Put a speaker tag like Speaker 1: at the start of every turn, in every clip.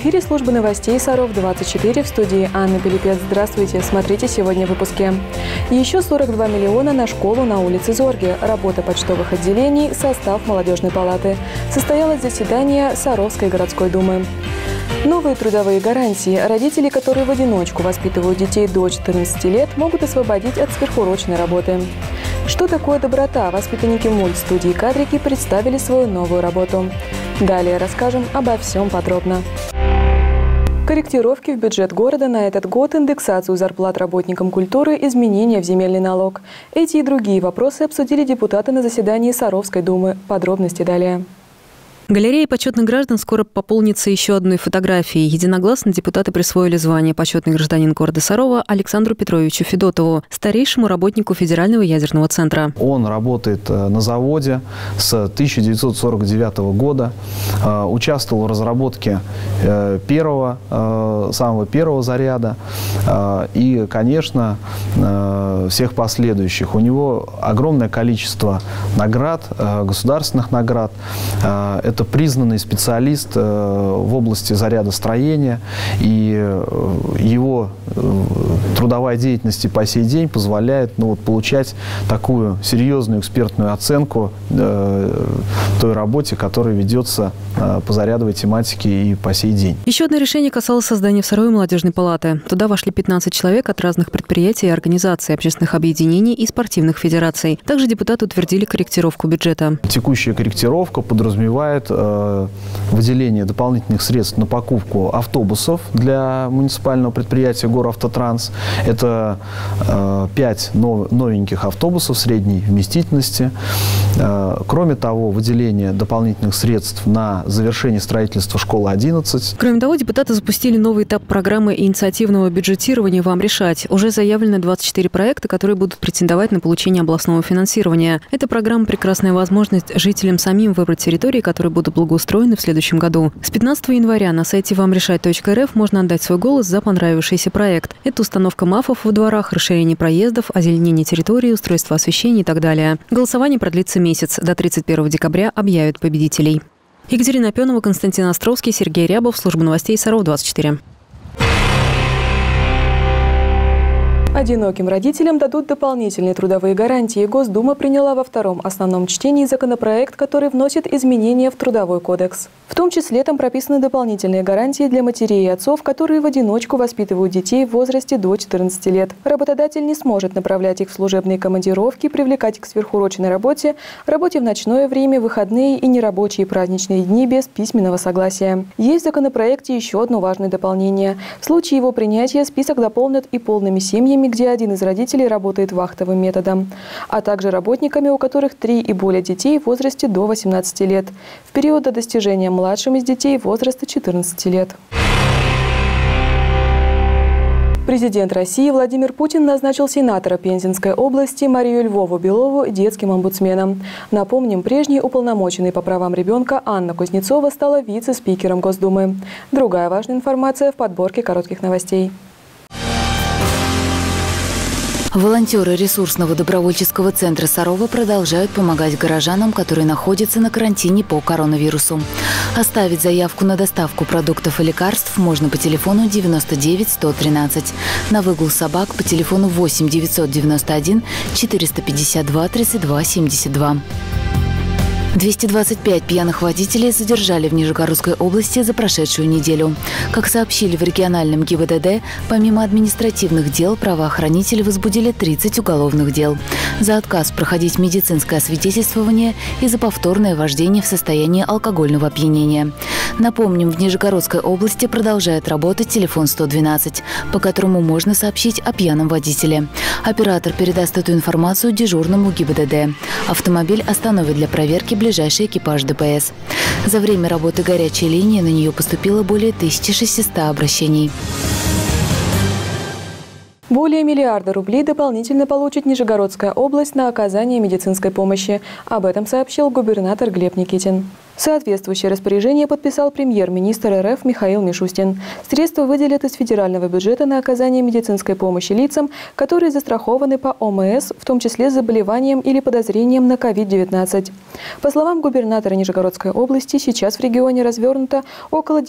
Speaker 1: эфире службы новостей Саров-24, в студии Анна Пилипец. Здравствуйте, смотрите сегодня в выпуске. Еще 42 миллиона на школу на улице Зорге, работа почтовых отделений, состав молодежной палаты. Состоялось заседание Саровской городской думы. Новые трудовые гарантии. Родители, которые в одиночку воспитывают детей до 14 лет, могут освободить от сверхурочной работы. Что такое доброта? Воспитанники мультстудии «Кадрики» представили свою новую работу. Далее расскажем обо всем подробно. Корректировки в бюджет города на этот год, индексацию зарплат работникам культуры, изменения в земельный налог. Эти и другие вопросы обсудили депутаты на заседании Саровской думы. Подробности далее.
Speaker 2: Галерея почетных граждан скоро пополнится еще одной фотографией. Единогласно депутаты присвоили звание «Почетный гражданин города Сарова» Александру Петровичу Федотову, старейшему работнику Федерального ядерного центра.
Speaker 3: Он работает на заводе с 1949 года, участвовал в разработке самого первого заряда и, конечно, всех последующих. У него огромное количество наград, государственных наград. Это признанный специалист в области зарядостроения, и его трудовая деятельность по сей день позволяет получать такую серьезную экспертную оценку той работе, которая ведется по зарядовой тематике и по сей день.
Speaker 2: Еще одно решение касалось создания в Сарове молодежной палаты. Туда вошли 15 человек от разных предприятий и организаций, общественных объединений и спортивных федераций. Также депутаты утвердили корректировку бюджета.
Speaker 3: Текущая корректировка подразумевает выделение дополнительных средств на покупку автобусов для муниципального предприятия «Горавтотранс». Это 5 новеньких автобусов средней вместительности. Кроме того, выделение дополнительных средств на завершение строительства школы 11.
Speaker 2: Кроме того, депутаты запустили новый этап программы инициативного бюджетирования «Вам решать». Уже заявлено 24 проекта, которые будут претендовать на получение областного финансирования. Эта программа – прекрасная возможность жителям самим выбрать территории, которые будут благоустроены в следующем году. С 15 января на сайте вамрешать.рф можно отдать свой голос за понравившийся проект. Это установка МАФов во дворах, расширение проездов, озеленение территории, устройство освещения и так далее. Голосование продлится месяц. До 31 декабря объявят победителей. Екатерина Опенова, Константин Островский, Сергей Рябов, служба новостей Саров-24.
Speaker 1: Одиноким родителям дадут дополнительные трудовые гарантии. Госдума приняла во втором основном чтении законопроект, который вносит изменения в Трудовой кодекс. В том числе там прописаны дополнительные гарантии для матерей и отцов, которые в одиночку воспитывают детей в возрасте до 14 лет. Работодатель не сможет направлять их в служебные командировки, привлекать к сверхурочной работе в ночное время, выходные и нерабочие праздничные дни без письменного согласия. Есть в законопроекте еще одно важное дополнение. В случае его принятия список дополнят и полными семьями, где один из родителей работает вахтовым методом, а также работниками, у которых 3 и более детей в возрасте до 18 лет, в период до достижения младшим из детей возраста 14 лет. Президент России Владимир Путин назначил сенатора Пензенской области Марию Львову Белову детским омбудсменом. Напомним, прежний уполномоченный по правам ребенка Анна Кузнецова стала вице-спикером Госдумы. Другая важная информация в подборке коротких новостей.
Speaker 4: Волонтеры ресурсного добровольческого центра Сарова продолжают помогать горожанам, которые находятся на карантине по коронавирусу. Оставить заявку на доставку продуктов и лекарств можно по телефону 99 113, на выгул собак по телефону 8 991 452 32 72. 225 пьяных водителей задержали в Нижегородской области за прошедшую неделю. Как сообщили в региональном ГИБДД, помимо административных дел, правоохранители возбудили 30 уголовных дел. За отказ проходить медицинское освидетельствование и за повторное вождение в состоянии алкогольного опьянения. Напомним, в Нижегородской области продолжает работать телефон 112, по которому можно сообщить о пьяном водителе. Оператор передаст эту информацию дежурному ГИБДД. Автомобиль остановит для проверки ближайший экипаж ДПС. За время работы горячей линии на нее поступило более 1600 обращений.
Speaker 1: Более миллиарда рублей дополнительно получит Нижегородская область на оказание медицинской помощи. Об этом сообщил губернатор Глеб Никитин. Соответствующее распоряжение подписал премьер-министр РФ Михаил Мишустин. Средства выделят из федерального бюджета на оказание медицинской помощи лицам, которые застрахованы по ОМС, в том числе с заболеванием или подозрением на COVID-19. По словам губернатора Нижегородской области, сейчас в регионе развернуто около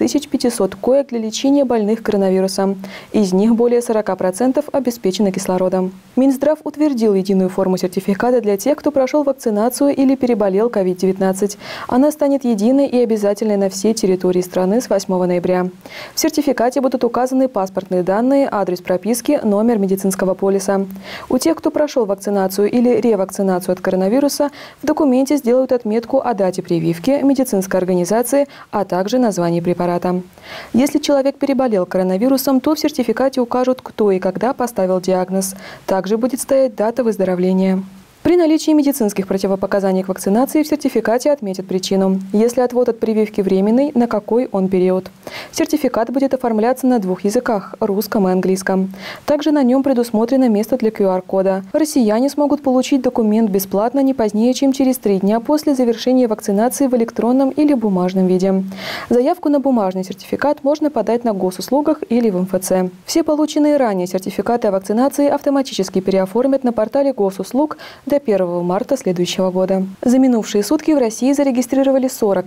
Speaker 1: 9500 коек для лечения больных коронавирусом. Из них более 40% обеспечены кислородом. Минздрав утвердил единую форму сертификата для тех, кто прошел вакцинацию или переболел COVID-19. Она станет единой и обязательной на всей территории страны с 8 ноября. В сертификате будут указаны паспортные данные, адрес прописки, номер медицинского полиса. У тех, кто прошел вакцинацию или ревакцинацию от коронавируса, в документе сделают отметку о дате прививки, медицинской организации, а также названии препарата. Если человек переболел коронавирусом, то в сертификате укажут, кто и когда поставил диагноз. Также будет стоять дата выздоровления. При наличии медицинских противопоказаний к вакцинации в сертификате отметят причину. Если отвод от прививки временный, на какой он период. Сертификат будет оформляться на 2 языках – русском и английском. Также на нем предусмотрено место для QR-кода. Россияне смогут получить документ бесплатно не позднее, чем через 3 дня после завершения вакцинации в электронном или бумажном виде. Заявку на бумажный сертификат можно подать на госуслугах или в МФЦ. Все полученные ранее сертификаты о вакцинации автоматически переоформят на портале госуслуг до 1 марта следующего года. За минувшие сутки в России зарегистрировали 40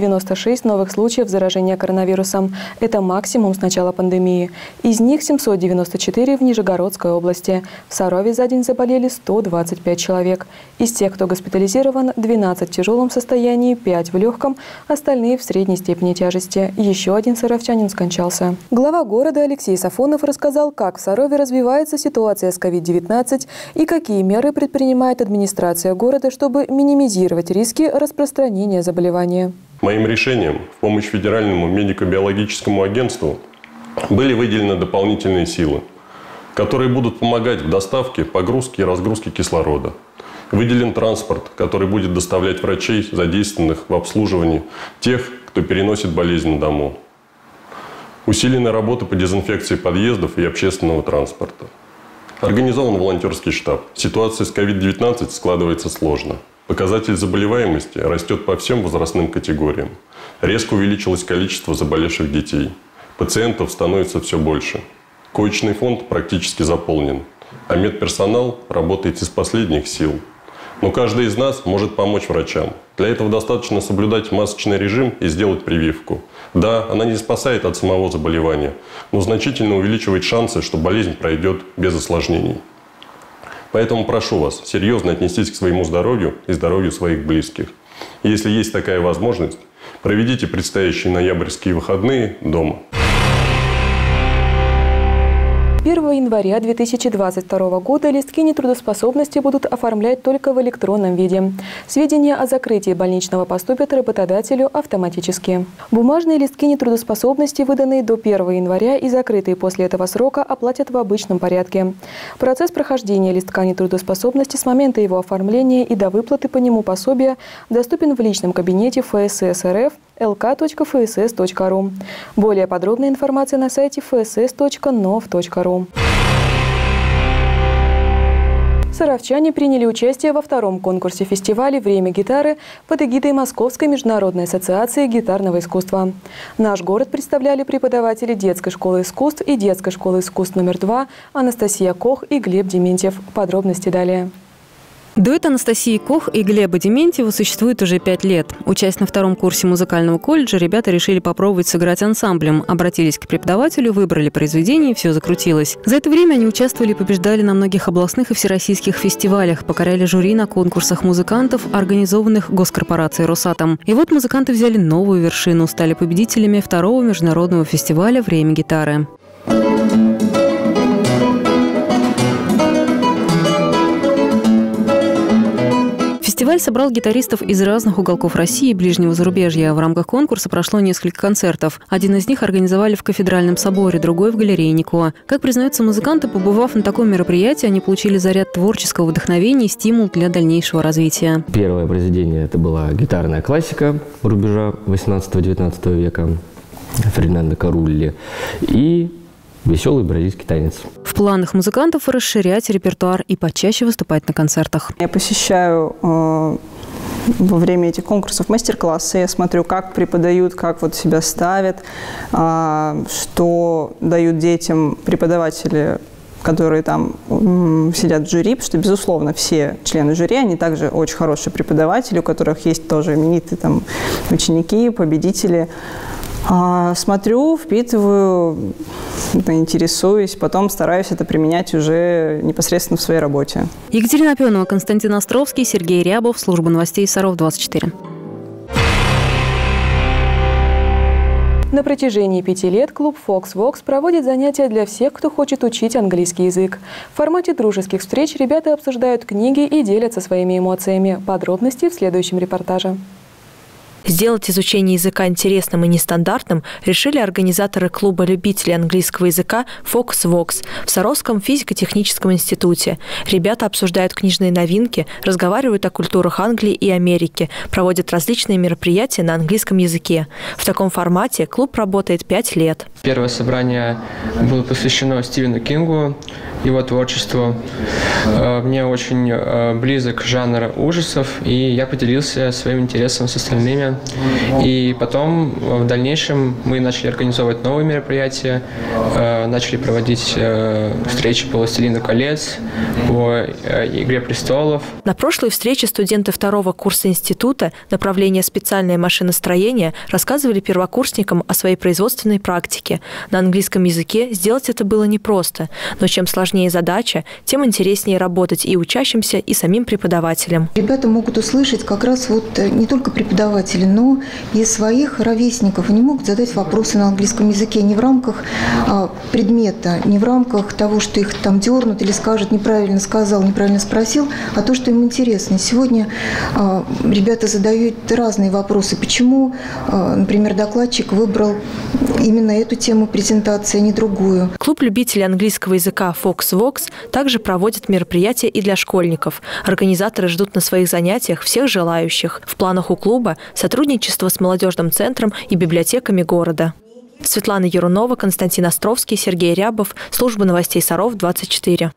Speaker 1: 096 новых случаев заражения коронавирусом. Это максимум с начала пандемии. Из них 794 в Нижегородской области. В Сарове за день заболели 125 человек. Из тех, кто госпитализирован, 12 в тяжелом состоянии, 5 в легком, остальные в средней степени тяжести. Еще один саровчанин скончался. Глава города Алексей Сафонов рассказал, как в Сарове развивается ситуация с COVID-19 и какие меры предпринимает администрация города, чтобы минимизировать риски распространения заболевания.
Speaker 5: Моим решением в помощь Федеральному медико-биологическому агентству были выделены дополнительные силы, которые будут помогать в доставке, погрузке и разгрузке кислорода. Выделен транспорт, который будет доставлять врачей, задействованных в обслуживании тех, кто переносит болезнь на дому. Усилены работы по дезинфекции подъездов и общественного транспорта. Организован волонтерский штаб. Ситуация с COVID-19 складывается сложно. Показатель заболеваемости растет по всем возрастным категориям. Резко увеличилось количество заболевших детей. Пациентов становится все больше. Коечный фонд практически заполнен, а медперсонал работает из последних сил. Но каждый из нас может помочь врачам. Для этого достаточно соблюдать масочный режим и сделать прививку. Да, она не спасает от самого заболевания, но значительно увеличивает шансы, что болезнь пройдет без осложнений. Поэтому прошу вас серьезно отнестись к своему здоровью и здоровью своих близких. Если есть такая возможность, проведите предстоящие ноябрьские выходные дома.
Speaker 1: 1 января 2022 года листки нетрудоспособности будут оформлять только в электронном виде. Сведения о закрытии больничного поступят работодателю автоматически. Бумажные листки нетрудоспособности, выданные до 1 января и закрытые после этого срока, оплатят в обычном порядке. Процесс прохождения листка нетрудоспособности с момента его оформления и до выплаты по нему пособия доступен в личном кабинете ФСС РФ lk.fss.ru. Более подробная информация на сайте fss.nov.ru. Саровчане приняли участие во 2-м конкурсе фестиваля «Время гитары» под эгидой Московской международной ассоциации гитарного искусства. Наш город представляли преподаватели детской школы искусств и детской школы искусств номер 2 Анастасия Кох и Глеб Дементьев. Подробности далее.
Speaker 2: Дуэт Анастасии Кох и Глеба Дементьева существует уже 5 лет. Учась на 2-м курсе музыкального колледжа, ребята решили попробовать сыграть ансамблем. Обратились к преподавателю, выбрали произведение, и все закрутилось. За это время они участвовали и побеждали на многих областных и всероссийских фестивалях, покоряли жюри на конкурсах музыкантов, организованных госкорпорацией «Росатом». И вот музыканты взяли новую вершину, стали победителями 2-го международного фестиваля «Время гитары». Фестиваль собрал гитаристов из разных уголков России и ближнего зарубежья. В рамках конкурса прошло несколько концертов. Один из них организовали в Кафедральном соборе, другой – в галерее Нико. Как признаются музыканты, побывав на таком мероприятии, они получили заряд творческого вдохновения и стимул для дальнейшего развития.
Speaker 6: Первое произведение – это была гитарная классика рубежа 18-19 века Фердинанда Карулли и веселый бразильский танец.
Speaker 2: В планах музыкантов расширять репертуар и почаще выступать на концертах.
Speaker 7: Я посещаю во время этих конкурсов мастер-классы. Я смотрю, как преподают, как вот себя ставят, что дают детям преподаватели, которые там сидят в жюри, потому что, безусловно, все члены жюри, они также очень хорошие преподаватели, у которых есть тоже именитые там ученики, победители. Смотрю, впитываю, интересуюсь, потом стараюсь это применять уже непосредственно в своей работе.
Speaker 2: Екатерина Пионова, Константин Островский, Сергей Рябов, служба новостей Саров 24.
Speaker 1: На протяжении 5 лет клуб Fox Vox проводит занятия для всех, кто хочет учить английский язык. В формате дружеских встреч ребята обсуждают книги и делятся своими эмоциями. Подробности в следующем репортаже.
Speaker 8: Сделать изучение языка интересным и нестандартным решили организаторы клуба любителей английского языка Fox Vox в Саровском физико-техническом институте. Ребята обсуждают книжные новинки, разговаривают о культурах Англии и Америки, проводят различные мероприятия на английском языке. В таком формате клуб работает 5 лет.
Speaker 9: Первое собрание было посвящено Стивену Кингу, его творчеству. Мне очень близок жанр ужасов, и я поделился своим интересом с остальными. И потом, в дальнейшем, мы начали организовывать новые мероприятия, начали проводить встречи по «Властелину колец», по «Игре престолов».
Speaker 8: На прошлой встрече студенты второго курса института направления «Специальное машиностроение» рассказывали первокурсникам о своей производственной практике. На английском языке сделать это было непросто, но чем сложнее задача, тем интереснее работать и учащимся, и самим преподавателям.
Speaker 10: Ребята могут услышать как раз вот не только преподавателей, но и своих ровесников. Они могут задать вопросы на английском языке не в рамках предмета, не в рамках того, что их там дернут или скажут «неправильно сказал», «неправильно спросил», а то, что им интересно. Сегодня ребята задают разные вопросы. Почему, например, докладчик выбрал именно эту тему презентации, а не другую?
Speaker 8: Клуб любителей английского языка Fox Vox также проводит мероприятия и для школьников. Организаторы ждут на своих занятиях всех желающих. В планах у клуба сотрудничество с молодежным центром и библиотеками города. Светлана Ярунова, Константин Островский, Сергей Рябов, служба новостей Саров 24.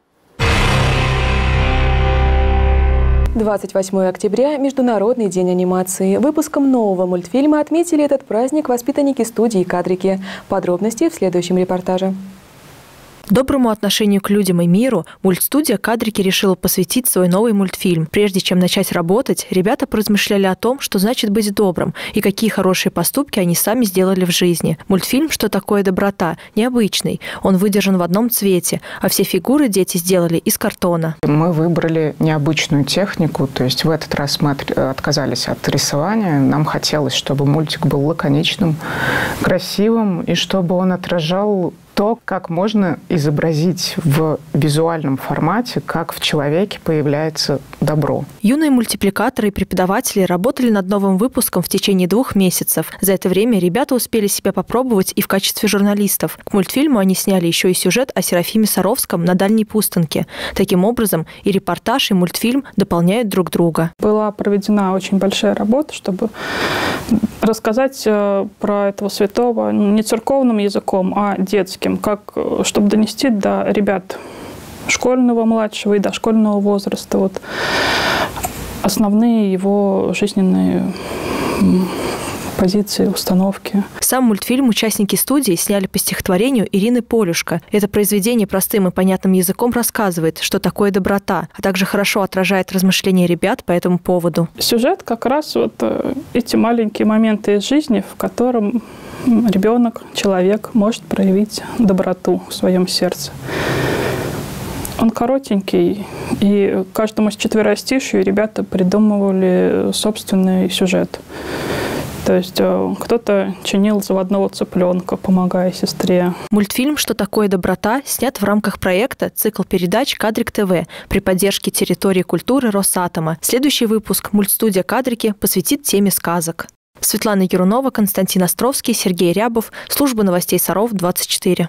Speaker 1: 28 октября – Международный день анимации. Выпуском нового мультфильма отметили этот праздник воспитанники студии «Кадрики». Подробности в следующем репортаже.
Speaker 8: Доброму отношению к людям и миру мультстудия «Кадрики» решила посвятить свой новый мультфильм. Прежде чем начать работать, ребята поразмышляли о том, что значит быть добрым и какие хорошие поступки они сами сделали в жизни. Мультфильм «Что такое доброта» необычный. Он выдержан в одном цвете, а все фигуры дети сделали из картона.
Speaker 11: Мы выбрали необычную технику, то есть в этот раз мы отказались от рисования. Нам хотелось, чтобы мультик был лаконичным, красивым и чтобы он отражал то, как можно изобразить в визуальном формате, как в человеке появляется добро.
Speaker 8: Юные мультипликаторы и преподаватели работали над новым выпуском в течение 2 месяцев. За это время ребята успели себя попробовать и в качестве журналистов. К мультфильму они сняли еще и сюжет о Серафиме Саровском на Дальней Пустынке. Таким образом, и репортаж, и мультфильм дополняют друг друга.
Speaker 12: Была проведена очень большая работа, чтобы рассказать про этого святого не церковным языком, а детским, чтобы донести до ребят школьного, младшего и дошкольного возраста вот основные его жизненные позиции, установки.
Speaker 8: Сам мультфильм участники студии сняли по стихотворению Ирины Полюшко. Это произведение простым и понятным языком рассказывает, что такое доброта, а также хорошо отражает размышления ребят по этому поводу.
Speaker 12: Сюжет как раз вот эти маленькие моменты из жизни, в котором ребенок, человек может проявить доброту в своем сердце. Он коротенький, и каждому из четверостишью ребята придумывали собственный сюжет. То есть кто-то чинил заводного цыпленка, помогая сестре.
Speaker 8: Мультфильм «Что такое доброта» снят в рамках проекта «Цикл передач Кадрик ТВ» при поддержке территории культуры Росатома. Следующий выпуск мультстудия «Кадрики» посвятит теме сказок. Светлана Ярунова, Константин Островский, Сергей Рябов, служба новостей Саров 24.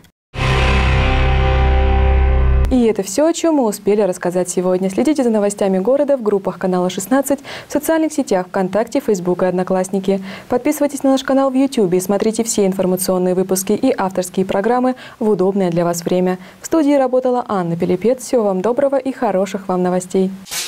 Speaker 1: И это все, о чем мы успели рассказать сегодня. Следите за новостями города в группах канала 16, в социальных сетях ВКонтакте, Фейсбук и Одноклассники. Подписывайтесь на наш канал в YouTube и смотрите все информационные выпуски и авторские программы в удобное для вас время. В студии работала Анна Пилипец. Всего вам доброго и хороших вам новостей.